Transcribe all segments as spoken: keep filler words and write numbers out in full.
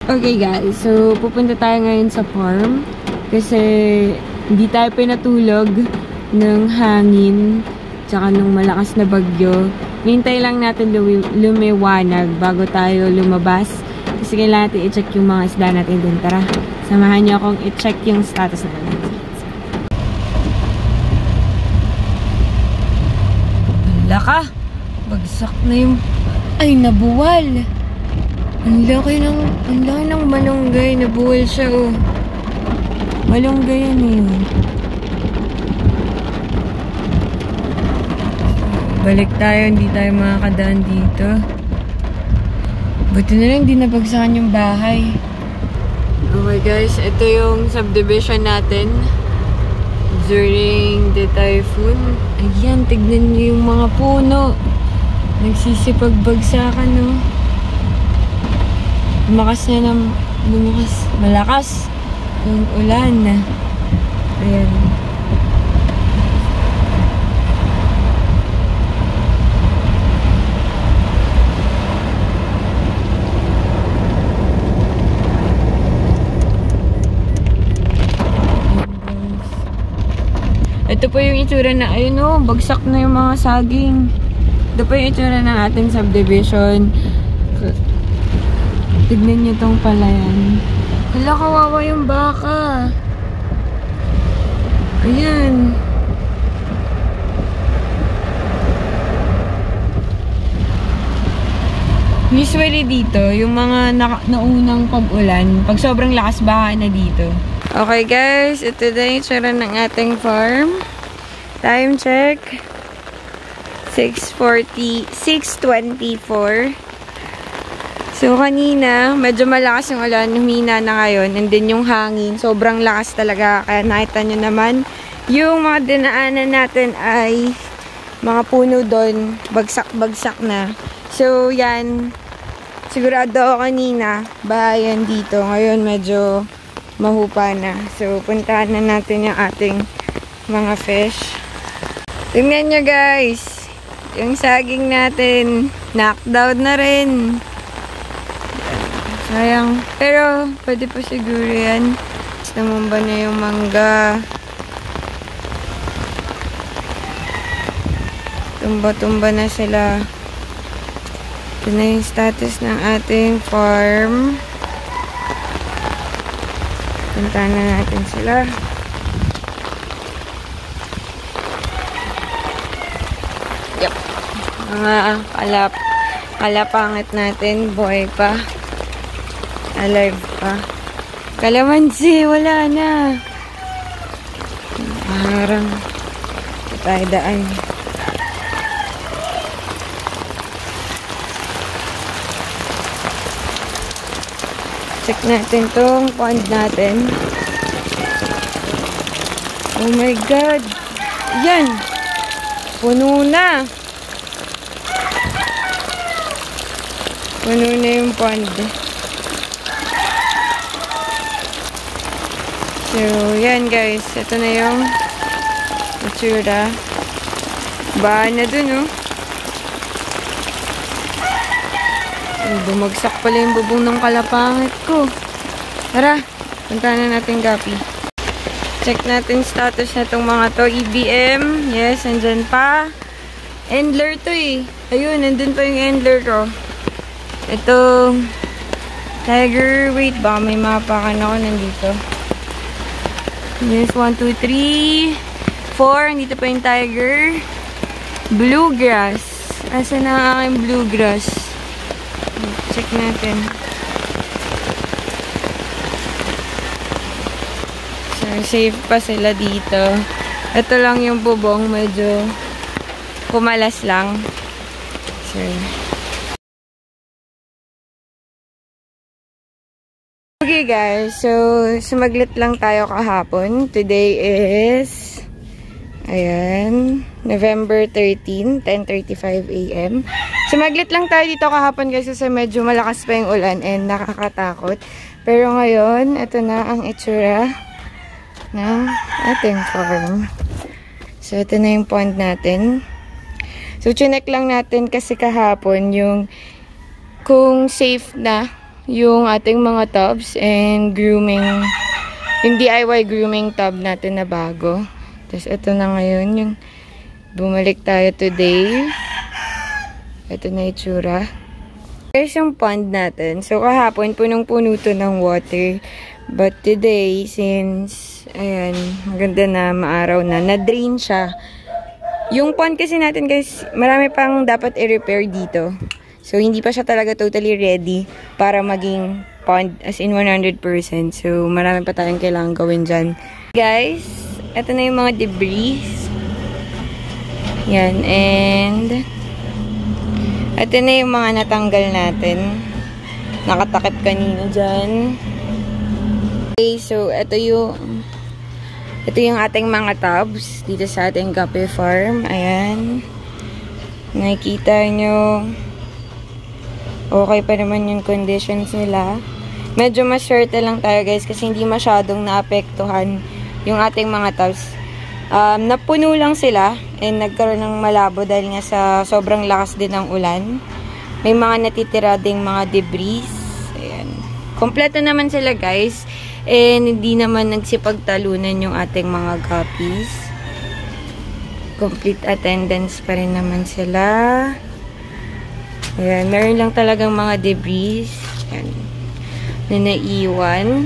Okay guys, so pupunta tayo ngayon sa farm kasi hindi tayo pinatulog ng hangin tsaka ng malakas na bagyo. Hintay lang natin lumiwanag bago tayo lumabas kasi kailangan natin i-check yung mga isda natin dun. Tara, samahan niyo akong i-check yung status natin. Wala ka! Bagsak na yung... Ay, nabuwal! Ang laki ng, ang laki ng malunggay. Nabuwal siya, oh. Malunggay yan, eh. Balik tayo, hindi tayo makakadaan dito. Buti na lang, hindi nabagsakan yung bahay. Okay, guys. Ito yung subdivision natin during the typhoon. Ayan, tignan niyo yung mga puno. Nagsisipagbagsakan, no? Lumakas na ng lumakas, malakas yung ulan. Ayan. Ito po yung itsura na, ayun o, bagsak na yung mga saging. Ito po yung itsura ng ating subdivision. Tignan nyo tong palayan. Hala, kawawa yung baka. Ayan. Usually dito, yung mga na naunang pag-ulan, pag sobrang lakas baha na dito. Okay guys, ito na yung tsura ng ating farm. Time check. six forty, six twenty-four. So, kanina, medyo malakas yung ulan, humina na ngayon, and then yung hangin, sobrang lakas talaga, kaya nakita nyo naman, yung mga dinaanan natin ay mga puno doon, bagsak-bagsak na. So, yan, sigurado ako kanina, bahayan dito, ngayon medyo mahupa na. So, puntahan na natin yung ating mga fish. Tingnan nyo guys, yung saging natin, knockdown na rin. Sayang. Pero, pwede pa siguro yan. Namumba na yung mangga. Tumba-tumba na sila. Ito na yung status ng ating farm. Puntahan na natin sila. Yep. Mga kalap kalapangit natin. Buhay pa. Alive pa. Kalamansi, wala na. Harang. Ito tayo daan. Check natin tong pond natin. Oh my God. Yan. Puno na. Puno na yung pond. So, yan guys. Ito na yung itsura. Baha na dun, oh. Oh, bumagsak pala yung bubong ng kalapangit ko. Tara, punta na natin Guppy. Check natin status na itong mga to. E B M. Yes, andyan pa. Endler to eh. Ayun, nandun pa yung endler ko. Ito, tiger. Wait, baka may mapakan ako nandito. Yes, one, two, three, four. Dito pa yung tiger. Bluegrass. Asa na ang aking bluegrass? Check natin. So, safe pa sila dito. Ito lang yung bubong. Medyo kumalas lang. So, okay guys, so sumaglit lang tayo kahapon. Today is ayan, November thirteenth, ten thirty-five A M Sumaglit lang tayo dito kahapon guys kasi medyo malakas pa yung ulan and nakakatakot. Pero ngayon, ito na ang itsura ng ating farm. So ito na yung pond natin. So chinek lang natin kasi kahapon yung kung safe na yung ating mga tubs and grooming, yung D I Y grooming tub natin na bago. Tapos ito na ngayon yung bumalik tayo today. Ito na itsura. Guys, yung pond natin. So kahapon punong-puno to ng water. But today, since ayan, maganda na, maaraw na, na-drain siya. Yung pond kasi natin guys, marami pang dapat i-repair dito. So, hindi pa siya talaga totally ready para maging pond as in one hundred percent. So, marami pa tayong kailangan gawin dyan. Guys, ito na yung mga debris. Yan, and ito na yung mga natanggal natin. Nakatakip kanina dyan. Okay, so ito yung ito yung ating mga tubs dito sa ating Guppy farm. Ayan. Nakikita nyo. Okay pa naman yung conditions nila. Medyo maswerte lang tayo guys kasi hindi masyadong naapektuhan yung ating mga tubs. Um, napuno lang sila and nagkaroon ng malabo dahil nga sa sobrang lakas din ng ulan. May mga natitira ding mga debris. Ayan. Kompleto naman sila guys. And hindi naman nagsipagtalunan yung ating mga guppies. Complete attendance pa rin naman sila. Ayan, meron lang talagang mga debris. Ayan, na naiwan.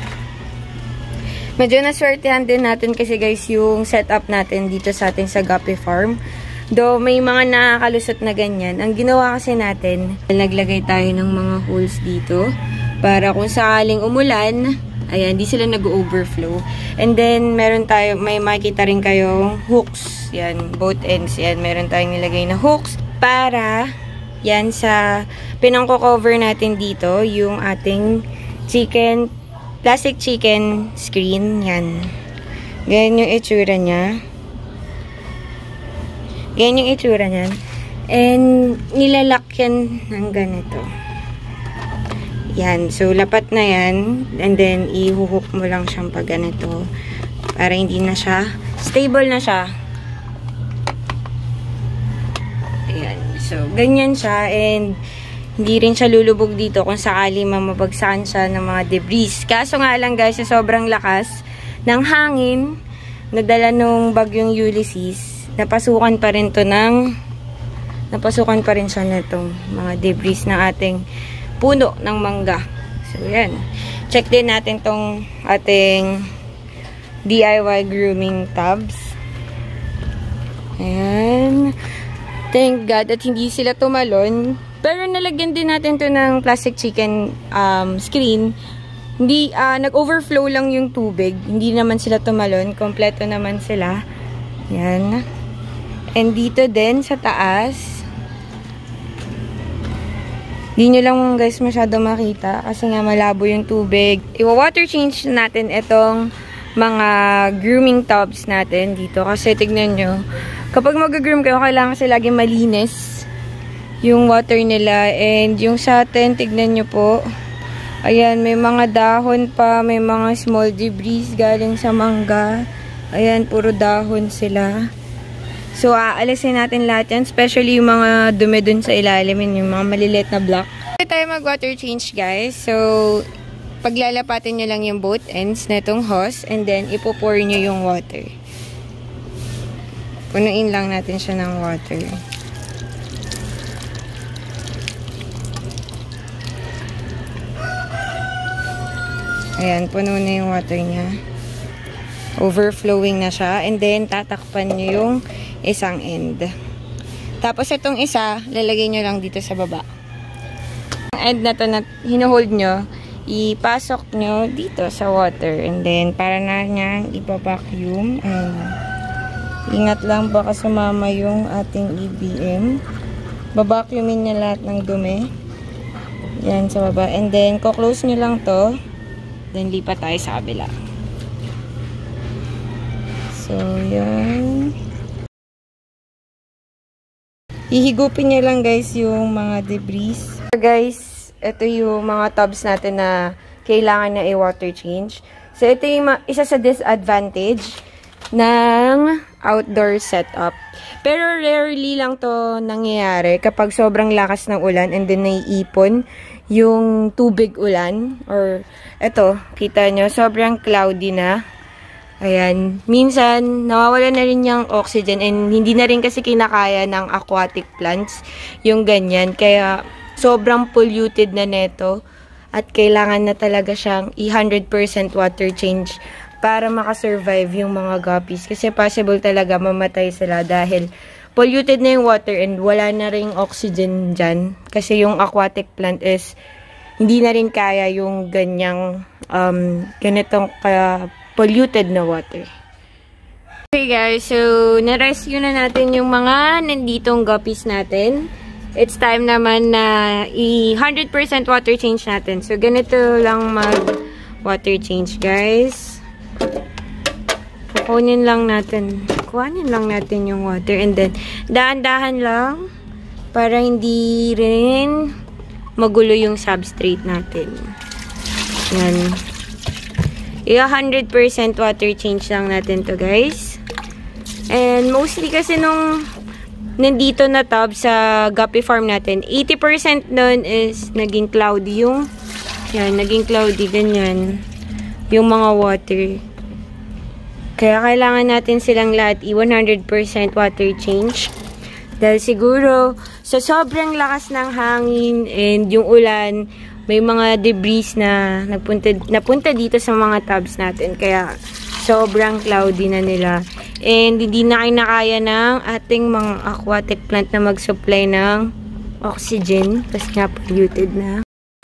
Medyo naswertehan din natin kasi guys yung setup natin dito sa ating sa Guppy farm. Though may mga nakakalusot na ganyan. Ang ginawa kasi natin, naglagay tayo ng mga holes dito para kung sakaling umulan, ayan, di sila nag-overflow. And then, meron tayo, may makikita rin kayong hooks. Yan, both ends. Yan, meron tayong nilagay na hooks para, yan, sa pinangko-cover natin dito, yung ating chicken, plastic chicken screen. Yan. Ganyan yung itsura niya. Ganyan yung itsura niyan. And, nilalak yan ng ganito. Yan. So, lapat na yan. And then, ihuhook mo lang siyang pag ganito. Para hindi na siya. Stable na siya. Ayan. So, ganyan siya. And, hindi rin siya lulubog dito kung sakali mamabagsakan siya ng mga debris. Kaso nga lang guys, sa sobrang lakas ng hangin, nadala nung bagyong Ulysses, napasukan pa rin to ng, napasukan pa rin siya nitong mga debris ng ating puno ng mangga. So, yan. Check din natin tong ating D I Y grooming tubs. Ayan. Thank God at hindi sila tumalon. Pero nalagyan din natin to ng plastic chicken um, screen. Hindi, uh, nag-overflow lang yung tubig. Hindi naman sila tumalon. Kompleto naman sila. Yan. And dito din sa taas, hindi nyo lang guys masyado makita kasi nga malabo yung tubig. Iwa-water change natin itong mga grooming tubs natin dito. Kasi tignan nyo, kapag mag-groom kayo, kailangan kasi lagi malinis yung water nila. And yung sa atin, tignan nyo po. Ayan, may mga dahon pa, may mga small debris galing sa mangga. Ayan, puro dahon sila. So, aalisin natin lahat yan. Especially yung mga dumi dun sa ilalim, yung mga maliliit na block. Pwede tayo mag-water change, guys. So, paglalapatin nyo lang yung both ends na itong hose. And then, ipopour nyo yung water. Punuin lang natin siya ng water. Ayan, puno na yung water niya. Overflowing na siya. And then, tatakpan nyo yung isang end. Tapos, itong isa, lalagay nyo lang dito sa baba. Ang end na to na hinuhold nyo, ipasok nyo dito sa water. And then, para na niya ipa-vacuum. And, ingat lang, baka sumama yung ating E B M. Babacuumin niya lahat ng dumi. Yan, sa baba. And then, ko-close nyo lang to. Then, lipat tayo sa kabila. So, yan. Ihigupin niya lang guys yung mga debris. So, guys, ito yung mga tubs natin na kailangan na i-water change. So, ito yung isa sa disadvantage ng outdoor setup. Pero rarely lang to nangyayari kapag sobrang lakas ng ulan and then naiipon yung tubig ulan. Or, eto, kita nyo, sobrang cloudy na. Ayan. Minsan, nawawala na rin yung oxygen and hindi na rin kasi kinakaya ng aquatic plants yung ganyan. Kaya, sobrang polluted na neto at kailangan na talaga siyang i one hundred percent water change para makasurvive yung mga guppies. Kasi possible talaga mamatay sila dahil polluted na yung water and wala na rin oxygen dyan. Kasi yung aquatic plant is hindi na rin kaya yung ganyang um, ganitong kaya polluted na water. Okay guys, so na-rescue na natin yung mga nanditong guppies natin. It's time naman na i one hundred percent water change natin. So ganito lang mag water change guys. Kukunin lang natin. Kuhanin lang natin yung water and then dahan-dahan lang para hindi rin magulo yung substrate natin. Yan. I one hundred percent water change lang natin to guys. And mostly kasi nung nandito na tub sa guppy farm natin, eighty percent nun is naging cloudy yung yan, naging cloudy, ganyan yung mga water. Kaya kailangan natin silang lahat i one hundred percent water change. Dahil siguro sa sobrang lakas ng hangin and yung ulan, may mga debris na napunta, napunta dito sa mga tubs natin. Kaya, sobrang cloudy na nila. And, hindi na kinakaya ng ating mga aquatic plant na mag-supply ng oxygen. Kasi nga, polluted na.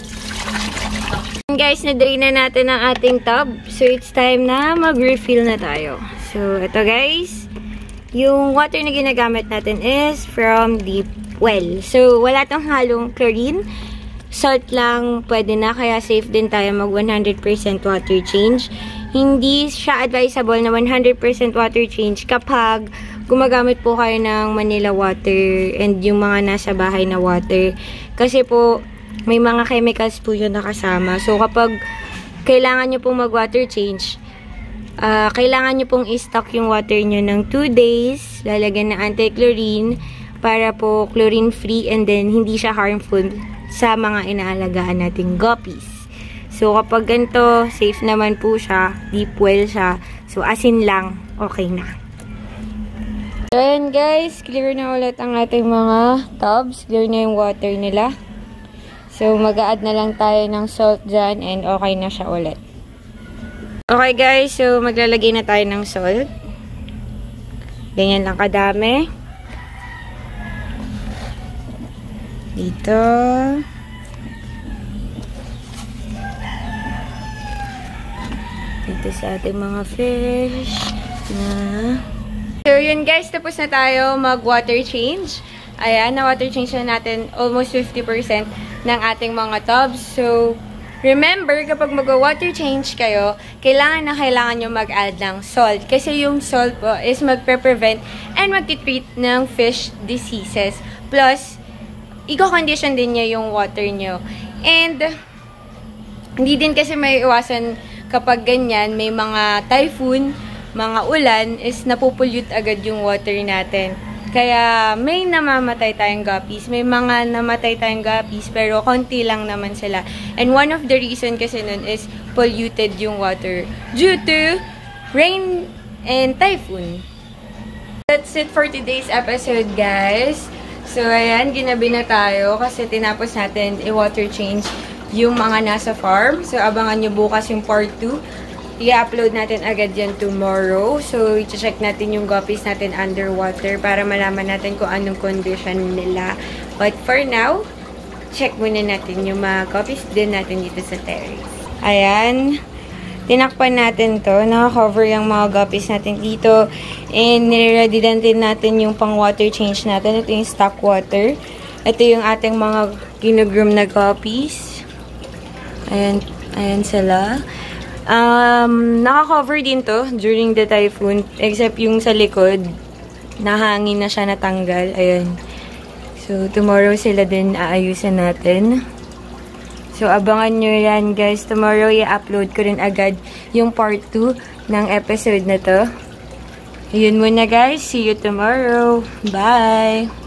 And guys, na-drain na natin ang ating tub. So, it's time na mag-refill na tayo. So, ito guys. Yung water na ginagamit natin is from deep well. So, wala tong halong chlorine. Salt lang pwede na, kaya safe din tayo mag one hundred percent water change. Hindi siya advisable na one hundred percent water change kapag gumagamit po kayo ng Manila water and yung mga nasa bahay na water. Kasi po, may mga chemicals po yun nakasama. So, kapag kailangan nyo pong mag-water change, uh, kailangan nyo pong i-stock yung water nyo ng two days, lalagyan ng anti-chlorine, para po chlorine-free and then hindi siya harmful sa mga inaalagaan nating guppies. So, kapag ganito, safe naman po siya. Deep well siya. So, asin lang, okay na. So, ayan guys. Clear na ulit ang ating mga tubs. Clear na yung water nila. So, mag-a-add na lang tayo ng salt dyan and okay na siya ulit. Okay guys, so maglalagay na tayo ng salt. Ganyan lang kadami. Dito. Dito sa ating mga fish. Na. So, yun guys. Tapos na tayo mag-water change. Ayan, na-water change na natin almost fifty percent ng ating mga tubs. So, remember, kapag mag-water change kayo, kailangan na kailangan nyo mag-add ng salt. Kasi yung salt po is magpe-prevent and mag-treat ng fish diseases. Plus, i-condition din niya yung water nyo. And, hindi din kasi may iwasan kapag ganyan, may mga typhoon, mga ulan, is napupollute agad yung water natin. Kaya, may namamatay tayong guppies. May mga namatay tayong guppies, pero konti lang naman sila. And one of the reason kasi nun is polluted yung water due to rain and typhoon. That's it for today's episode, guys. So, ayan, ginabi na tayo kasi tinapos natin i-water change yung mga nasa farm. So, abangan nyo bukas yung part two. I-upload natin agad yan tomorrow. So, i-check natin yung guppies natin underwater para malaman natin kung anong condition nila. But for now, check muna natin yung mga guppies din natin dito sa terrace. Ayan. Tinakpan natin to. Naka-cover yung mga guppies natin dito. And nire-ready din natin yung pang-water change natin. Ito yung stock water. Ito yung ating mga ginugroom na guppies. Ayan, ayan sila. Um, naka-cover din to during the typhoon. Except yung sa likod. Nahangin na siya natanggal. Ayan. So, tomorrow sila din aayusin natin. So, abangan nyo yan, guys. Tomorrow, i-upload ko rin agad yung part two ng episode na to. Yun muna, guys. See you tomorrow. Bye!